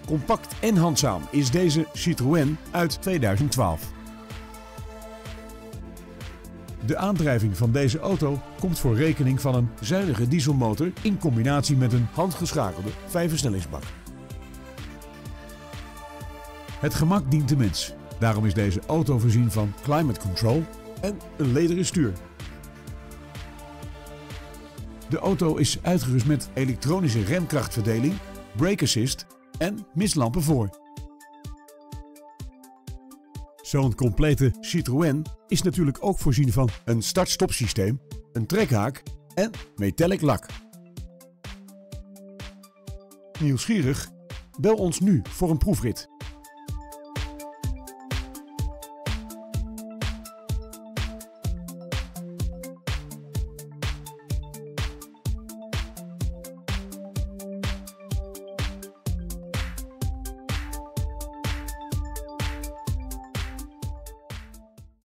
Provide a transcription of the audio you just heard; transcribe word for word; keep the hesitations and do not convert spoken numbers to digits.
Compact en handzaam is deze Citroën uit tweeduizend twaalf. De aandrijving van deze auto komt voor rekening van een zuinige dieselmotor in combinatie met een handgeschakelde vijfversnellingsbak. Het gemak dient de mens. Daarom is deze auto voorzien van climate control en een lederen stuur. De auto is uitgerust met elektronische remkrachtverdeling, brake assist en mistlampen voor. Zo'n complete Citroën is natuurlijk ook voorzien van een start-stop systeem, een trekhaak en metallic lak. Nieuwsgierig? Bel ons nu voor een proefrit.